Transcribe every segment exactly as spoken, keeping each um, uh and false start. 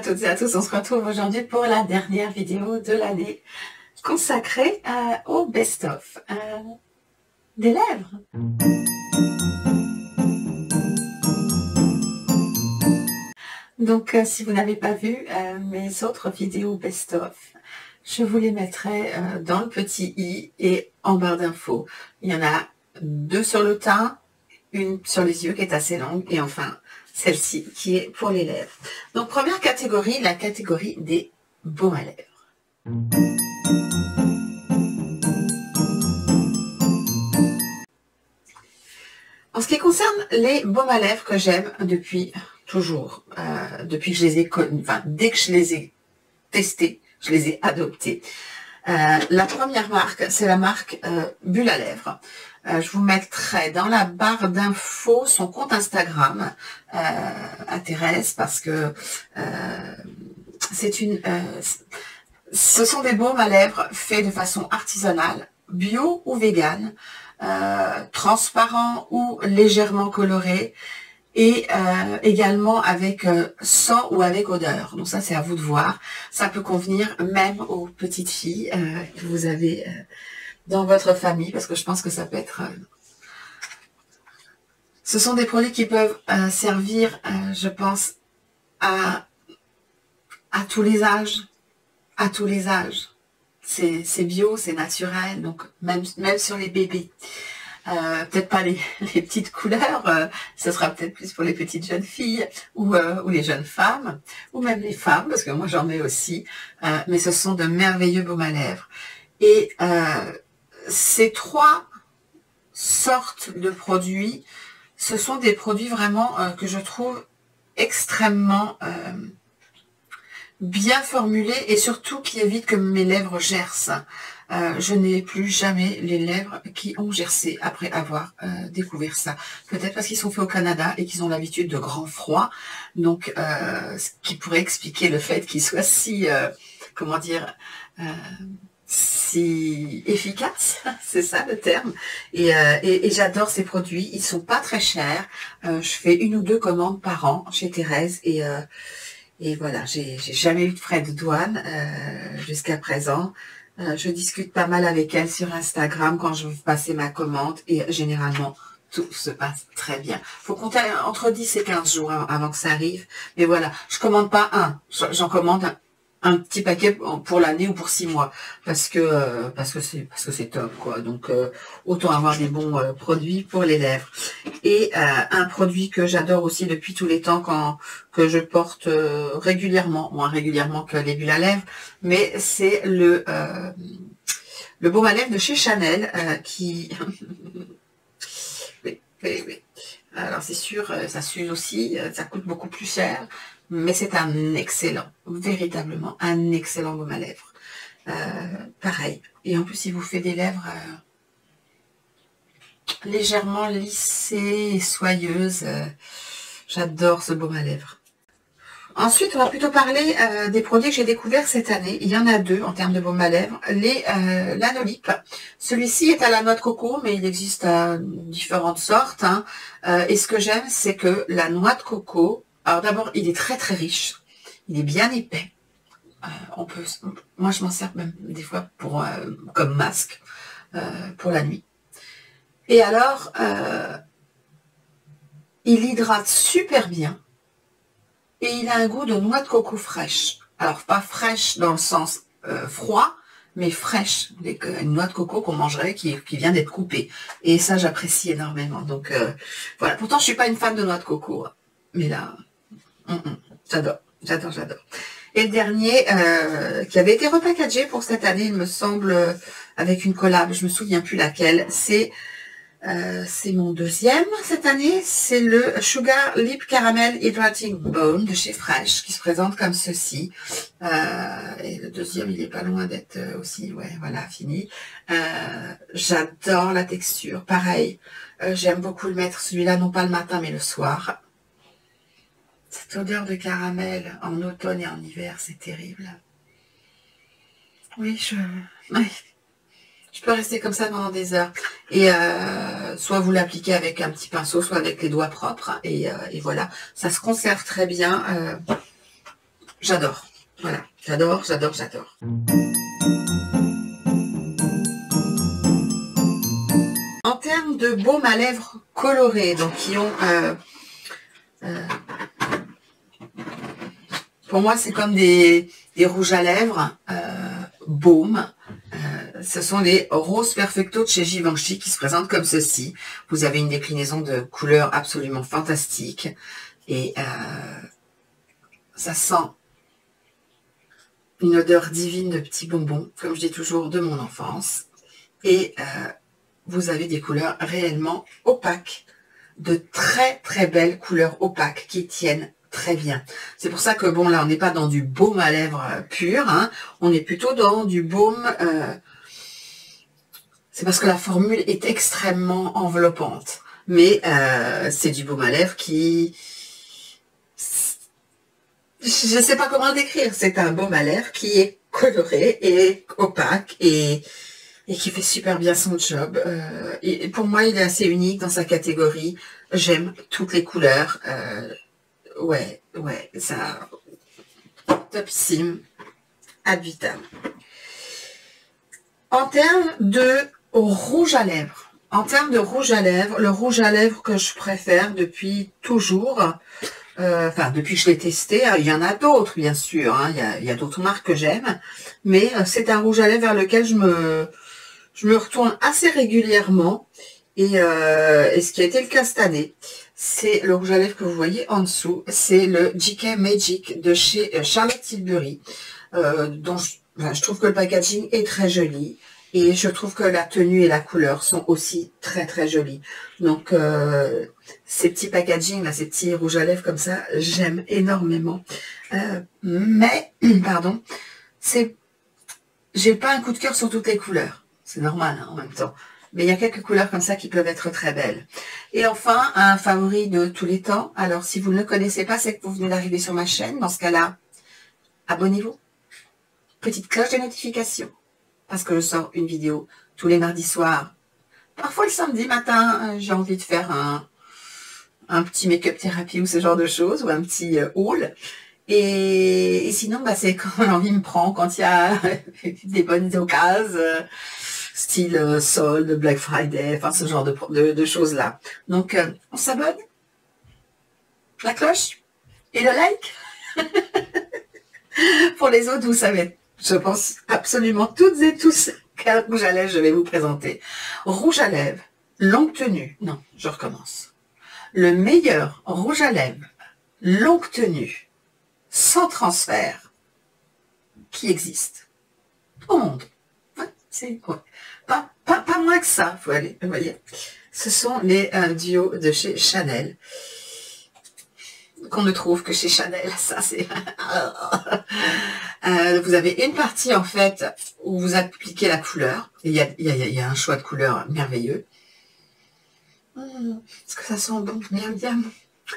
toutes et à tous, on se retrouve aujourd'hui pour la dernière vidéo de l'année consacrée euh, au best-of euh, des lèvres. Donc euh, si vous n'avez pas vu euh, mes autres vidéos best-of, je vous les mettrai euh, dans le petit i et en barre d'infos. Il y en a deux sur le teint, une sur les yeux qui est assez longue et enfin celle-ci qui est pour les lèvres. Donc première catégorie, la catégorie des baumes à lèvres. En ce qui concerne les baumes à lèvres que j'aime depuis toujours, euh, depuis que je les ai connus, enfin dès que je les ai testés, je les ai adoptés. Euh, la première marque, c'est la marque euh, Bulle à lèvres. Euh, je vous mettrai dans la barre d'infos son compte Instagram euh, à Thérèse parce que euh, c'est une, euh, ce sont des baumes à lèvres faits de façon artisanale, bio ou vegan, euh, transparents ou légèrement colorés, et euh, également avec euh, sans ou avec odeur. Donc ça, c'est à vous de voir. Ça peut convenir même aux petites filles euh, que vous avez euh, dans votre famille, parce que je pense que ça peut être... Euh... Ce sont des produits qui peuvent euh, servir, euh, je pense, à, à tous les âges. À tous les âges. C'est bio, c'est naturel, donc même, même sur les bébés. Euh, peut-être pas les, les petites couleurs, euh, ce sera peut-être plus pour les petites jeunes filles ou, euh, ou les jeunes femmes, ou même les femmes, parce que moi j'en ai aussi, euh, mais ce sont de merveilleux baumes à lèvres. Et euh, ces trois sortes de produits, ce sont des produits vraiment euh, que je trouve extrêmement euh, bien formulés et surtout qui évitent que mes lèvres gercent. Euh, je n'ai plus jamais les lèvres qui ont gercé après avoir euh, découvert ça. Peut-être parce qu'ils sont faits au Canada et qu'ils ont l'habitude de grand froid, donc euh, ce qui pourrait expliquer le fait qu'ils soient si, euh, comment dire, euh, si efficaces, c'est ça le terme. Et, euh, et, et j'adore ces produits, ils sont pas très chers. Euh, je fais une ou deux commandes par an chez Thérèse et euh, et voilà, j'ai jamais eu de frais de douane euh, jusqu'à présent. Euh, je discute pas mal avec elle sur Instagram quand je veux passer ma commande et généralement tout se passe très bien. Faut compter entre dix et quinze jours avant que ça arrive. Mais voilà, je commande pas un, j'en commande un, un petit paquet pour l'année ou pour six mois parce que euh, parce que c'est parce que c'est top quoi. Donc euh, autant avoir des bons euh, produits pour les lèvres. Et euh, un produit que j'adore aussi depuis tous les temps quand que je porte euh, régulièrement, moins régulièrement que les bulles à lèvres, mais c'est le euh, le baume à lèvres de chez Chanel euh, qui oui, oui, oui. Alors c'est sûr, ça s'use aussi, ça coûte beaucoup plus cher, mais c'est un excellent, véritablement un excellent baume à lèvres. Euh, pareil. Et en plus, il vous fait des lèvres euh, légèrement lissées et soyeuses. Euh, J'adore ce baume à lèvres. Ensuite, on va plutôt parler euh, des produits que j'ai découverts cette année. Il y en a deux en termes de baume à lèvres. Les euh, Lanolip. Celui-ci est à la noix de coco, mais il existe à différentes sortes. Hein. Euh, et ce que j'aime, c'est que la noix de coco, alors d'abord, il est très très riche. Il est bien épais. Euh, on peut, moi, je m'en sers même des fois pour euh, comme masque euh, pour la nuit. Et alors, euh, il hydrate super bien. Et il a un goût de noix de coco fraîche. Alors, pas fraîche dans le sens euh, froid, mais fraîche. Une noix de coco qu'on mangerait qui, qui vient d'être coupée. Et ça, j'apprécie énormément. Donc, euh, voilà. Pourtant, je suis pas une fan de noix de coco. Mais là, mm, mm, j'adore, j'adore, j'adore. Et le dernier, euh, qui avait été repackagé pour cette année, il me semble, avec une collab, je me souviens plus laquelle, c'est... Euh, c'est mon deuxième cette année, c'est le Sugar Lip Caramel Hydrating Balm de chez Fresh qui se présente comme ceci. Euh, et le deuxième, il est pas loin d'être aussi, ouais, voilà, fini. Euh, J'adore la texture, pareil. Euh, J'aime beaucoup le mettre, celui-là, non pas le matin, mais le soir. Cette odeur de caramel en automne et en hiver, c'est terrible. Oui, je... Oui. Je peux rester comme ça pendant des heures. Et euh, soit vous l'appliquez avec un petit pinceau, soit avec les doigts propres. Et, euh, et voilà, ça se conserve très bien. Euh, j'adore. Voilà, j'adore, j'adore, j'adore. En termes de baume à lèvres colorés, donc qui ont... Euh, euh, pour moi, c'est comme des, des rouges à lèvres, euh, baume. Euh, ce sont les Rose Perfecto de chez Givenchy qui se présentent comme ceci. Vous avez une déclinaison de couleurs absolument fantastique. Et euh, ça sent une odeur divine de petits bonbons, comme je dis toujours, de mon enfance. Et euh, vous avez des couleurs réellement opaques. De très très belles couleurs opaques qui tiennent très bien. C'est pour ça que, bon, là, on n'est pas dans du baume à lèvres euh, pur. Hein, on est plutôt dans du baume... Euh, c'est parce que la formule est extrêmement enveloppante. Mais euh, c'est du baume à lèvres qui... Je ne sais pas comment le décrire. C'est un baume à lèvres qui est coloré et opaque et, et qui fait super bien son job. Euh, et pour moi, il est assez unique dans sa catégorie. J'aime toutes les couleurs. Euh, ouais, ouais, ça... Topissime. Ad vitam. En termes de rouge à lèvres, en termes de rouge à lèvres, le rouge à lèvres que je préfère depuis toujours, euh, enfin depuis que je l'ai testé, hein, il y en a d'autres bien sûr, hein, il y a, il y a d'autres marques que j'aime, mais euh, c'est un rouge à lèvres vers lequel je me, je me retourne assez régulièrement, et, euh, et ce qui a été le cas cette année, c'est le rouge à lèvres que vous voyez en dessous, c'est le J K Magic de chez Charlotte Tilbury, euh, dont je, enfin, je trouve que le packaging est très joli. Et je trouve que la tenue et la couleur sont aussi très très jolies. Donc euh, ces petits packaging là, ces petits rouges à lèvres comme ça, j'aime énormément. Euh, mais pardon, c'est, j'ai pas un coup de cœur sur toutes les couleurs. C'est normal hein, en même temps. Mais il y a quelques couleurs comme ça qui peuvent être très belles. Et enfin, un favori de tous les temps. Alors si vous ne le connaissez pas, c'est que vous venez d'arriver sur ma chaîne. Dans ce cas-là, abonnez-vous. Petite cloche de notification. Parce que je sors une vidéo tous les mardis soirs. Parfois le samedi matin, euh, j'ai envie de faire un, un petit make-up thérapie ou ce genre de choses, ou un petit euh, haul. Et, et sinon, bah, c'est quand l'envie me prend, quand il y a des bonnes occasions, euh, style euh, solde, Black Friday, enfin ce genre de, de, de choses-là. Donc, euh, on s'abonne, la cloche et le like. Pour les autres, vous savez. Je pense absolument toutes et tous quel rouge à lèvres je vais vous présenter. Rouge à lèvres, longue tenue. Non, je recommence. Le meilleur rouge à lèvres, longue tenue, sans transfert, qui existe au monde. Ouais, c'est ouais. pas, pas, pas moins que ça, vous voyez. Vous voyez. Ce sont les euh, duos de chez Chanel. Qu'on ne trouve que chez Chanel, ça c'est... euh, vous avez une partie en fait où vous appliquez la couleur, et il y a, y, a, y a un choix de couleurs merveilleux. Mmh, est-ce que ça sent bon? Miam, miam.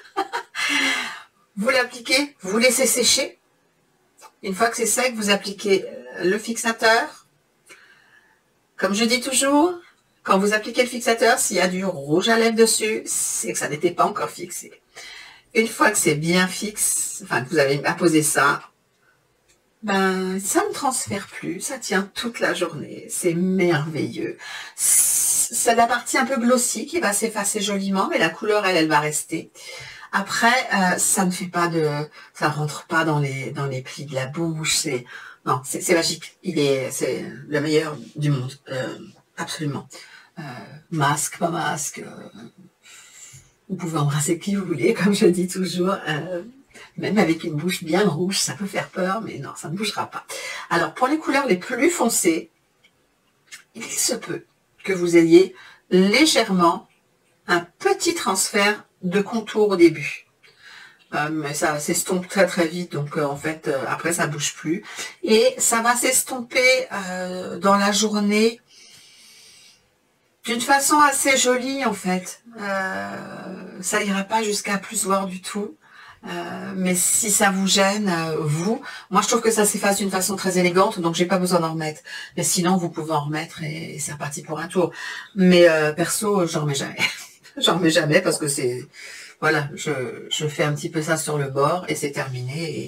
Vous l'appliquez, vous laissez sécher. Une fois que c'est sec, vous appliquez le fixateur. Comme je dis toujours, quand vous appliquez le fixateur, s'il y a du rouge à lèvres dessus, c'est que ça n'était pas encore fixé. Une fois que c'est bien fixe, enfin que vous avez apposé ça, ben ça ne transfère plus, ça tient toute la journée, c'est merveilleux. C'est la partie un peu glossy qui va s'effacer joliment, mais la couleur elle, elle va rester. Après, euh, ça ne fait pas de, ça rentre pas dans les dans les plis de la bouche, c'est non, c'est magique. Il est, c'est le meilleur du monde, euh, absolument. Euh, masque, pas masque. Euh, Vous pouvez embrasser qui vous voulez, comme je dis toujours, euh, même avec une bouche bien rouge, ça peut faire peur, mais non, ça ne bougera pas. Alors, pour les couleurs les plus foncées, il se peut que vous ayez légèrement un petit transfert de contour au début. Euh, mais ça s'estompe très très vite, donc euh, en fait, euh, après, ça ne bouge plus. Et ça va s'estomper euh, dans la journée d'une façon assez jolie en fait. Euh, ça n'ira pas jusqu'à plus voir du tout. Euh, mais si ça vous gêne, euh, vous, moi je trouve que ça s'efface d'une façon très élégante, donc j'ai pas besoin d'en remettre. Mais sinon, vous pouvez en remettre et, et c'est reparti pour un tour. Mais euh, perso, j'en remets jamais. J'en remets jamais parce que c'est... Voilà, je, je fais un petit peu ça sur le bord et c'est terminé. Et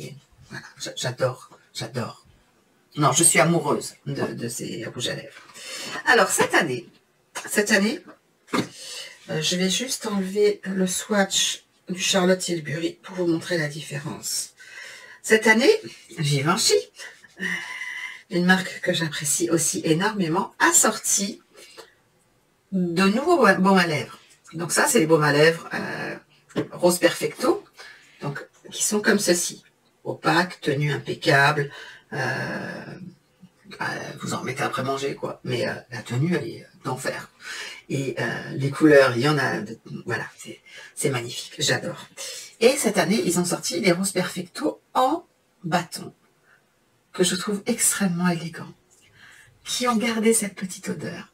Voilà, j'adore, j'adore. Non, je suis amoureuse de, de ces rouges à lèvres. Alors, cette année, cette année, euh, je vais juste enlever le swatch du Charlotte Tilbury pour vous montrer la différence. Cette année, Givenchy, une marque que j'apprécie aussi énormément, a sorti de nouveaux baumes à lèvres. Donc ça, c'est les baumes à lèvres euh, Rose Perfecto, donc qui sont comme ceci, opaque, tenue impeccable. Euh, euh, vous en mettez après manger, quoi. Mais euh, la tenue, elle est d'enfer. Et euh, les couleurs, il y en a. De, voilà, c'est magnifique. J'adore. Et cette année, ils ont sorti les Rose Perfecto en bâton, que je trouve extrêmement élégant, qui ont gardé cette petite odeur.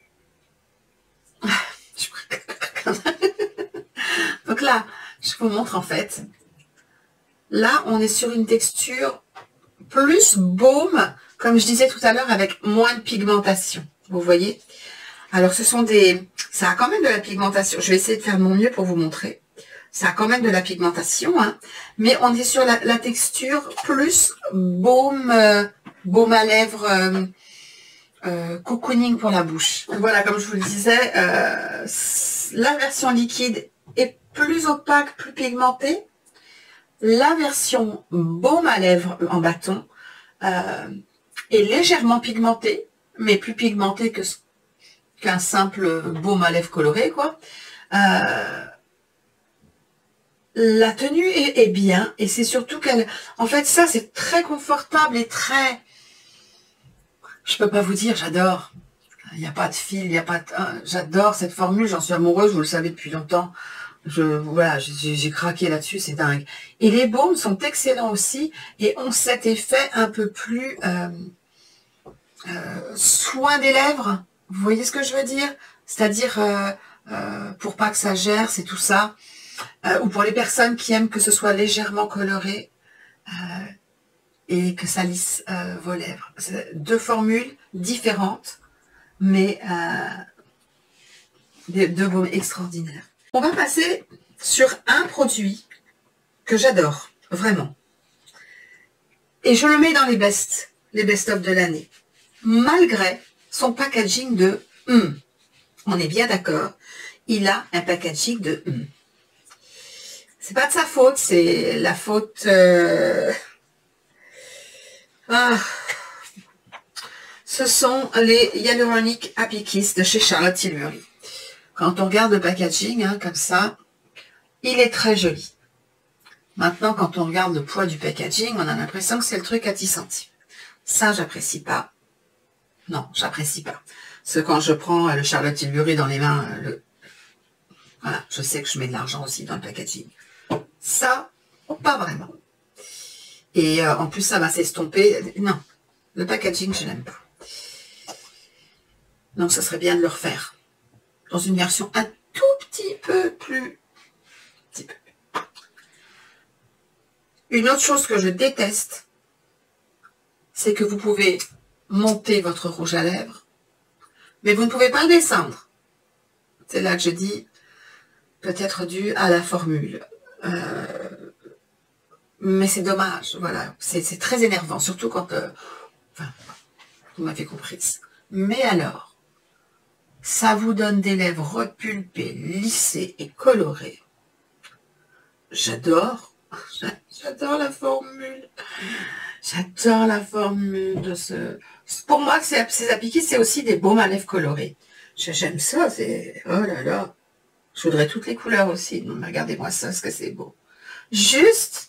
Donc là, je vous montre en fait. Là, on est sur une texture plus baume, comme je disais tout à l'heure, avec moins de pigmentation. Vous voyez? Alors, ce sont des... Ça a quand même de la pigmentation. Je vais essayer de faire de mon mieux pour vous montrer. Ça a quand même de la pigmentation, hein, mais on est sur la, la texture plus baume, euh, baume à lèvres, euh, euh, cocooning pour la bouche. Voilà, comme je vous le disais, euh, la version liquide est plus opaque, plus pigmentée. La version baume à lèvres en bâton euh, est légèrement pigmentée, mais plus pigmentée que qu'un simple baume à lèvres coloré, quoi. Euh, la tenue est, est bien, et c'est surtout qu'elle... En fait, ça, c'est très confortable et très... Je peux pas vous dire, j'adore. Il n'y a pas de fil, il n'y a pas de... J'adore cette formule, j'en suis amoureuse, vous le savez depuis longtemps. Je, voilà, j'ai craqué là-dessus, c'est dingue. Et les baumes sont excellents aussi et ont cet effet un peu plus euh, euh, soin des lèvres. Vous voyez ce que je veux dire? C'est-à-dire, euh, euh, pour pas que ça gerce et tout ça, euh, ou pour les personnes qui aiment que ce soit légèrement coloré euh, et que ça lisse euh, vos lèvres. Deux formules différentes, mais euh, des, deux baumes extraordinaires. On va passer sur un produit que j'adore, vraiment. Et je le mets dans les best, les best-of de l'année. Malgré son packaging de hum. On est bien d'accord, il a un packaging de hum. C'est pas de sa faute, c'est la faute... Euh... Ah. Ce sont les Hyaluronic Happy Kiss de chez Charlotte Tilbury. Quand on regarde le packaging, hein, comme ça, il est très joli. Maintenant, quand on regarde le poids du packaging, on a l'impression que c'est le truc à dix centimes. Ça, j'apprécie pas. Non, j'apprécie pas. Parce que quand je prends le Charlotte Tilbury dans les mains, le... voilà, je sais que je mets de l'argent aussi dans le packaging. Ça, pas vraiment. Et euh, en plus, ça va s'estomper. Non, le packaging, je n'aime pas. Donc, ça serait bien de le refaire. Dans une version un tout petit peu plus... Petit peu. Une autre chose que je déteste, c'est que vous pouvez monter votre rouge à lèvres, mais vous ne pouvez pas le descendre. C'est là que je dis, peut-être dû à la formule. Euh, mais c'est dommage, voilà. C'est très énervant, surtout quand... Euh, enfin, vous m'avez comprise. Mais alors... Ça vous donne des lèvres repulpées, lissées et colorées. J'adore. J'adore la formule. J'adore la formule de ce... Pour moi, ces Happy Kiss, c'est aussi des baumes à lèvres colorés. J'aime ça, c'est... Oh là là. Je voudrais toutes les couleurs aussi. Non, mais regardez-moi ça, ce que c'est beau. Juste...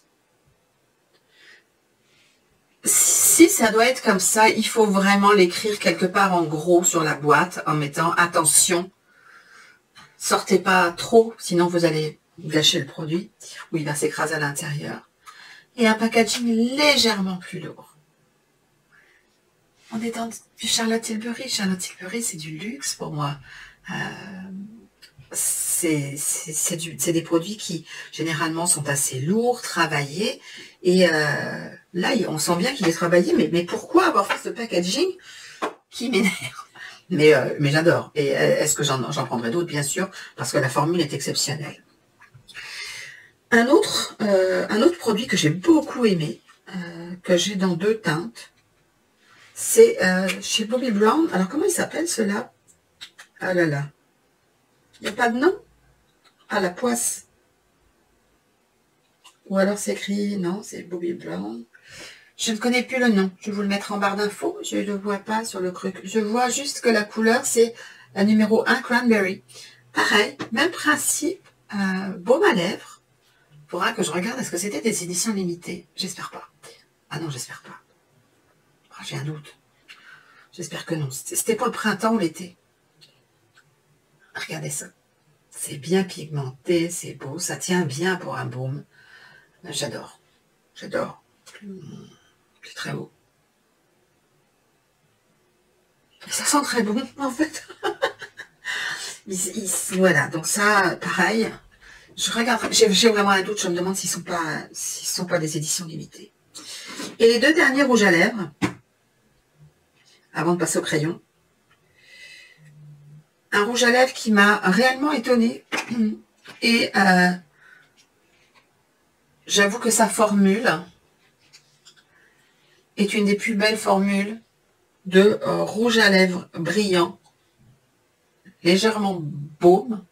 Si ça doit être comme ça, il faut vraiment l'écrire quelque part en gros sur la boîte en mettant « Attention, sortez pas trop, sinon vous allez gâcher le produit ou il va s'écraser à l'intérieur. » Et un packaging légèrement plus lourd. On est dans du Charlotte Tilbury. Charlotte Tilbury, c'est du luxe pour moi. Euh, c'est des produits qui, généralement, sont assez lourds, travaillés. Et euh, là, on sent bien qu'il est travaillé. Mais, mais pourquoi avoir fait ce packaging qui m'énerve? Mais, euh, mais j'adore. Et est-ce que j'en prendrai d'autres? Bien sûr, parce que la formule est exceptionnelle. Un autre, euh, un autre produit que j'ai beaucoup aimé, euh, euh, que j'ai dans deux teintes. C'est euh, chez Bobbi Brown. Alors, comment il s'appelle, ceux-là? Ah là là. Il n'y a pas de nom? Ah, la poisse. Ou alors c'est écrit, non, c'est Bobbi Brown. Je ne connais plus le nom. Je vais vous le mettre en barre d'infos. Je ne le vois pas sur le truc. Je vois juste que la couleur, c'est la numéro un Cranberry. Pareil, même principe, euh, baume à lèvres. Il faudra que je regarde, est-ce que c'était des éditions limitées? J'espère pas. Ah non, j'espère pas. Ah, j'ai un doute. J'espère que non. C'était pour le printemps ou l'été. Regardez ça. C'est bien pigmenté, c'est beau. Ça tient bien pour un baume. J'adore. J'adore. C'est très beau. Et ça sent très bon, en fait. Voilà, donc ça, pareil. Je regarde, j'ai vraiment un doute, je me demande s'ils ne sont pas s'ils sont pas des éditions limitées. Et les deux derniers rouges à lèvres, avant de passer au crayon. Un rouge à lèvres qui m'a réellement étonnée. Et euh, j'avoue que sa formule est une des plus belles formules de euh, rouge à lèvres brillant, légèrement baume,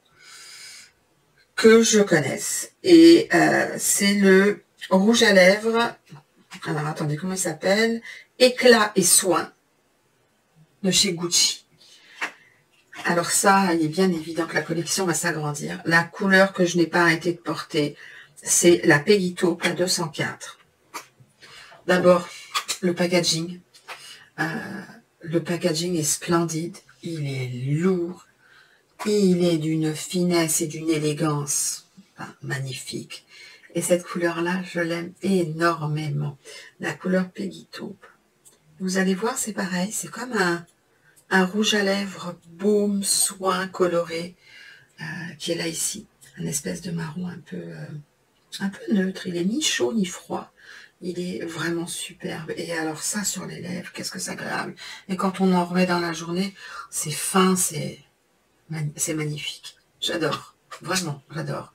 que je connaisse. Et euh, c'est le rouge à lèvres, alors attendez, comment il s'appelle? Éclat et soin de chez Gucci. Alors ça, il est bien évident que la collection va s'agrandir. La couleur que je n'ai pas arrêté de porter, c'est la Peggy Taupe, la deux cent quatre. D'abord, le packaging. Euh, le packaging est splendide, il est lourd, il est d'une finesse et d'une élégance enfin, magnifique. Et cette couleur-là, je l'aime énormément. La couleur Peggy Taupe. Vous allez voir, c'est pareil, c'est comme un, un rouge à lèvres baume, soin, coloré, euh, qui est là ici. Un espèce de marron un peu, euh, un peu neutre. Il est ni chaud ni froid. Il est vraiment superbe. Et alors ça, sur les lèvres, qu'est-ce que c'est agréable. Et quand on en remet dans la journée, c'est fin, c'est c'est magnifique. J'adore. Vraiment, j'adore.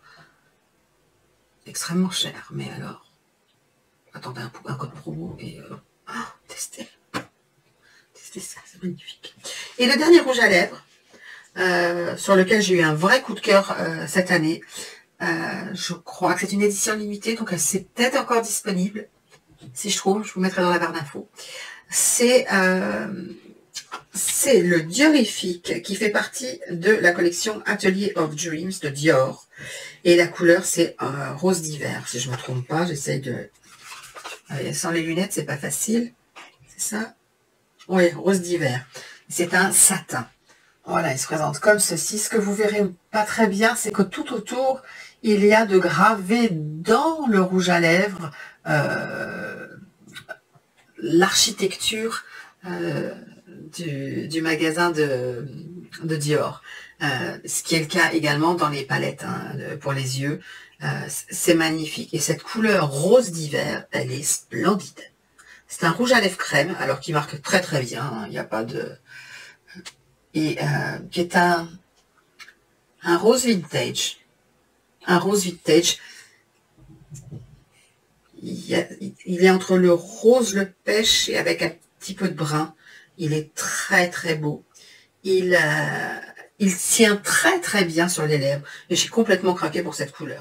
Extrêmement cher, mais alors... Attendez, un, un code promo et... Euh, oh, testez. Testez ça, c'est magnifique. Et le dernier rouge à lèvres, euh, sur lequel j'ai eu un vrai coup de cœur euh, cette année, euh, je crois que c'est une édition limitée, donc c'est peut-être encore disponible. Si je trouve, je vous mettrai dans la barre d'infos. C'est euh, c'est le Diorifique qui fait partie de la collection Atelier of Dreams de Dior. Et la couleur, c'est euh, rose d'hiver, si je ne me trompe pas. J'essaye de... Euh, sans les lunettes, c'est pas facile. C'est ça? Oui, rose d'hiver. C'est un satin. Voilà, il se présente comme ceci. Ce que vous verrez pas très bien, c'est que tout autour, il y a de gravé dans le rouge à lèvres euh, l'architecture euh, du, du magasin de, de Dior. Euh, ce qui est le cas également dans les palettes hein, de, pour les yeux. Euh, c'est magnifique. Et cette couleur rose d'hiver, elle est splendide. C'est un rouge à lèvres crème, alors qui marque très très bien. Hein, il n'y a pas de... Et euh, qui est un, un rose vintage. Un rose vintage. Il, y a, il est entre le rose, le pêche et avec un petit peu de brun. Il est très très beau. Il, euh, il tient très très bien sur les lèvres. Et j'ai complètement craqué pour cette couleur.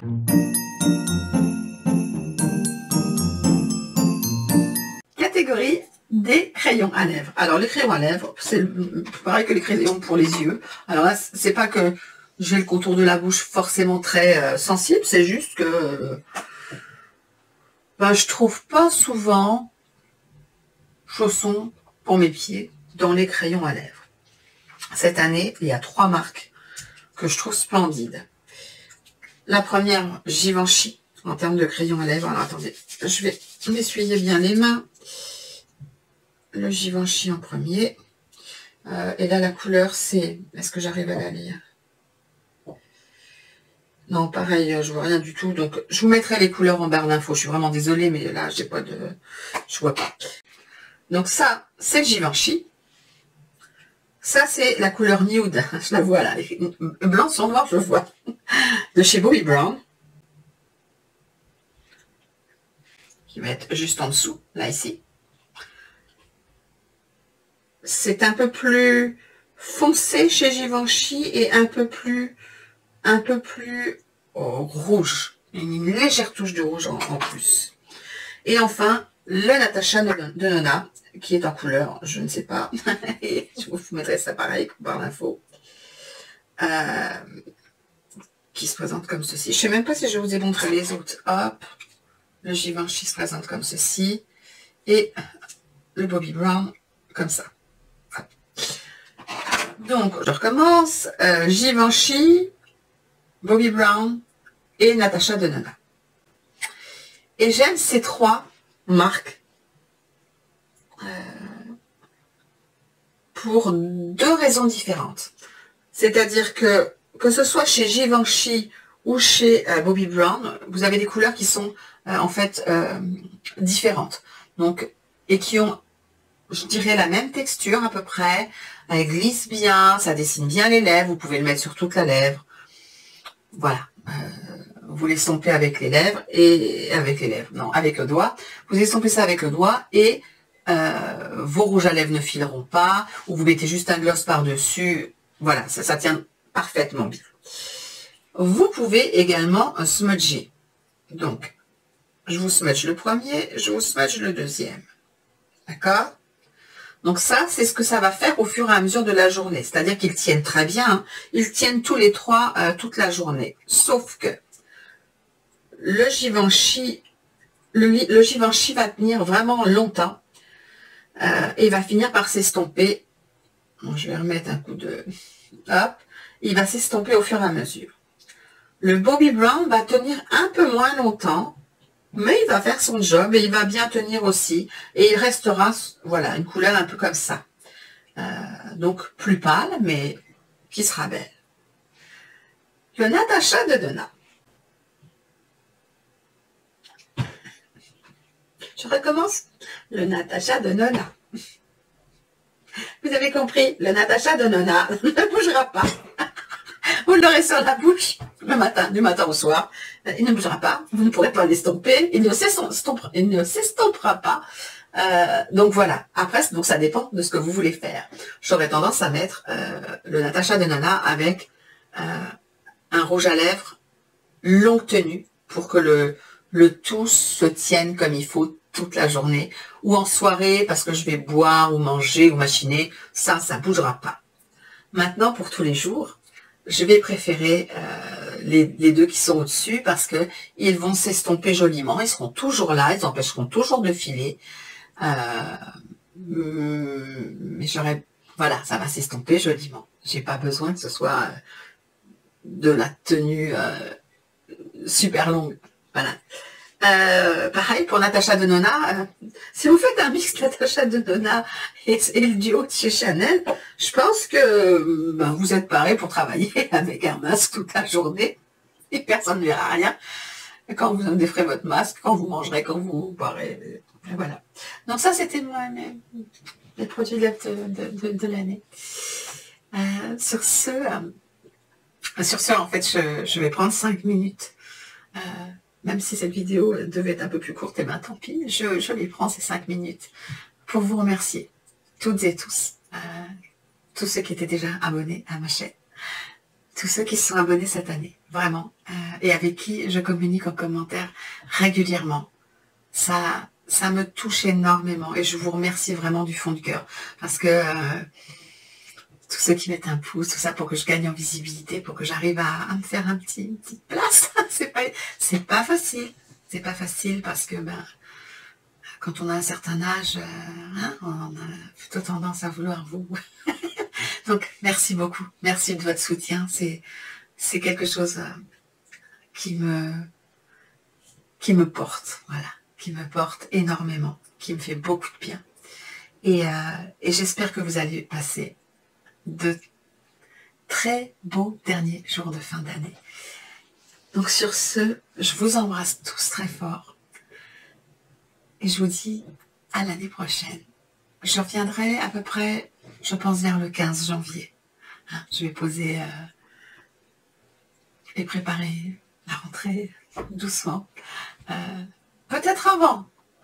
Catégorie des crayons à lèvres. Alors les crayons à lèvres, c'est pareil que les crayons pour les yeux. Alors là, c'est pas que j'ai le contour de la bouche forcément très euh, sensible, c'est juste que euh, ben, je trouve pas souvent chaussons pour mes pieds dans les crayons à lèvres. Cette année, il y a trois marques que je trouve splendides. La première, Givenchy, en termes de crayons à lèvres. Alors attendez, je vais m'essuyer bien les mains. Le Givenchy en premier. Euh, et là, la couleur, c'est... Est-ce que j'arrive à la lire? Non, pareil, je vois rien du tout. Donc, je vous mettrai les couleurs en barre d'infos. Je suis vraiment désolée, mais là, j'ai pas de... Je vois pas. Donc ça, c'est le Givenchy. Ça, c'est la couleur nude. Je la vois là. Blanc sur noir, je vois. De chez Bobbi Brown. qui va être juste en dessous, là, ici. C'est un peu plus foncé chez Givenchy et un peu plus, un peu plus oh, rouge. Une légère touche de rouge en, en plus. Et enfin, le Natasha de Nona, qui est en couleur, je ne sais pas. Je vous mettrai ça pareil par l'info. Euh, qui se présente comme ceci. Je ne sais même pas si je vous ai montré les autres. Hop, le Givenchy se présente comme ceci. Et le Bobbi Brown comme ça. Hop. Donc, je recommence. Euh, Givenchy, Bobbi Brown et Natasha de Nona. Et j'aime ces trois marques euh, pour deux raisons différentes. C'est-à-dire que, que ce soit chez Givenchy ou chez euh, Bobbi Brown, vous avez des couleurs qui sont euh, en fait euh, différentes. Donc, et qui ont, je dirais, la même texture à peu près. Elle glisse bien, ça dessine bien les lèvres. Vous pouvez le mettre sur toute la lèvre. Voilà. Euh, vous l'estompez avec les lèvres et avec les lèvres, non, avec le doigt. Vous estompez ça avec le doigt et euh, vos rouges à lèvres ne fileront pas. Ou vous mettez juste un gloss par-dessus. Voilà, ça, ça tient parfaitement bien. Vous pouvez également smudger. Donc, je vous smudge le premier, je vous smudge le deuxième. D'accord? Donc ça, c'est ce que ça va faire au fur et à mesure de la journée. C'est-à-dire qu'ils tiennent très bien. Hein. Ils tiennent tous les trois euh, toute la journée. Sauf que le Givenchy, le, le Givenchy va tenir vraiment longtemps. Euh, et va finir par s'estomper. Bon, je vais remettre un coup de... Hop. Il va s'estomper au fur et à mesure. Le Bobbi Brown va tenir un peu moins longtemps. Mais il va faire son job et il va bien tenir aussi. Et il restera, voilà, une couleur un peu comme ça. Euh, donc, plus pâle, mais qui sera belle. Le Natasha de Nona. Je recommence. Le Natasha de Nona. Vous avez compris, le Natasha de Nona ne bougera pas. Vous l'aurez sur la bouche le matin, du matin au soir. Il ne bougera pas. Vous ne pourrez pas l'estomper. Il ne s'estompera, il ne s'estompera pas. Euh, donc voilà. Après, donc ça dépend de ce que vous voulez faire. J'aurais tendance à mettre euh, le Natasha de Nona avec euh, un rouge à lèvres longue tenue pour que le, le tout se tienne comme il faut toute la journée. Ou en soirée parce que je vais boire ou manger ou machiner. Ça, ça ne bougera pas. Maintenant, pour tous les jours, je vais préférer euh, les, les deux qui sont au-dessus parce que ils vont s'estomper joliment. Ils seront toujours là, ils empêcheront toujours de filer. Euh, mais j'aurais, voilà, ça va s'estomper joliment. J'ai pas besoin que ce soit de la tenue euh, super longue. Voilà. Euh, pareil pour Natasha de Nona. Euh, si vous faites un mix Natasha de Nona et, et le duo de chez Chanel, je pense que ben, vous êtes parés pour travailler avec un masque toute la journée et personne ne verra rien quand vous déferez votre masque, quand vous mangerez, quand vous boirez. Voilà. Donc ça, c'était mes, mes produits de, de, de, de l'année. Euh, sur ce, euh, sur ce, en fait, je, je vais prendre cinq minutes. Euh, Même si cette vidéo devait être un peu plus courte, et ben tant pis, je, je les prends ces cinq minutes pour vous remercier, toutes et tous, euh, tous ceux qui étaient déjà abonnés à ma chaîne, tous ceux qui se sont abonnés cette année, vraiment, euh, et avec qui je communique en commentaire régulièrement. Ça, ça me touche énormément et je vous remercie vraiment du fond du cœur parce que euh, tous ceux qui mettent un pouce, tout ça pour que je gagne en visibilité, pour que j'arrive à, à me faire un petit, une petite place. c'est pas, c'est pas facile. C'est pas facile parce que ben, quand on a un certain âge, euh, hein, on a plutôt tendance à vouloir vous. Donc, merci beaucoup. Merci de votre soutien. C'est, c'est quelque chose euh, qui me, qui me porte, voilà, qui me porte énormément, qui me fait beaucoup de bien. Et, euh, et j'espère que vous allez passer de très beaux derniers jours de fin d'année. Donc sur ce, je vous embrasse tous très fort et je vous dis à l'année prochaine. Je reviendrai à peu près, je pense vers le quinze janvier. Hein, je vais poser euh, et préparer la rentrée doucement. Euh, Peut-être avant,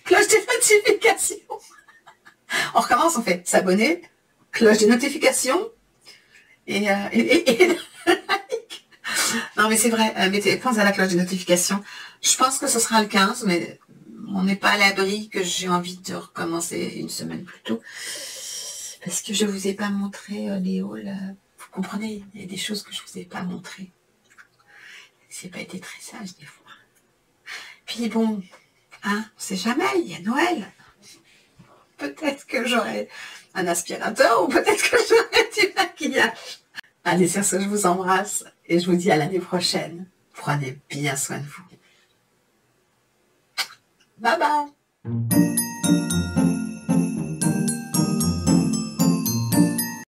cloche des notifications. On recommence, on fait s'abonner, cloche des notifications et, euh, et, et, et like. Non mais c'est vrai, euh, mettez, pensez à la cloche des notifications. Je pense que ce sera le quinze, mais on n'est pas à l'abri que j'ai envie de recommencer une semaine plus tôt. Parce que je vous ai pas montré euh, les hauls. Euh, vous comprenez, il y a des choses que je vous ai pas montrées. J'ai pas été très sage des fois. Puis bon, hein, on sait jamais, il y a Noël. Peut-être que j'aurai un aspirateur ou peut-être que j'aurai du maquillage. Allez, sur ce, je vous embrasse et je vous dis à l'année prochaine. Prenez bien soin de vous. Bye bye.